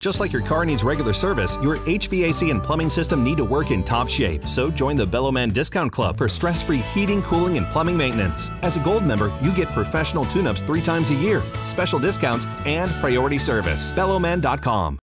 Just like your car needs regular service, your HVAC and plumbing system need to work in top shape. So join the BELOMAN Discount Club for stress-free heating, cooling, and plumbing maintenance. As a Gold member, you get professional tune-ups 3 times a year, special discounts, and priority service. BELOMAN.com.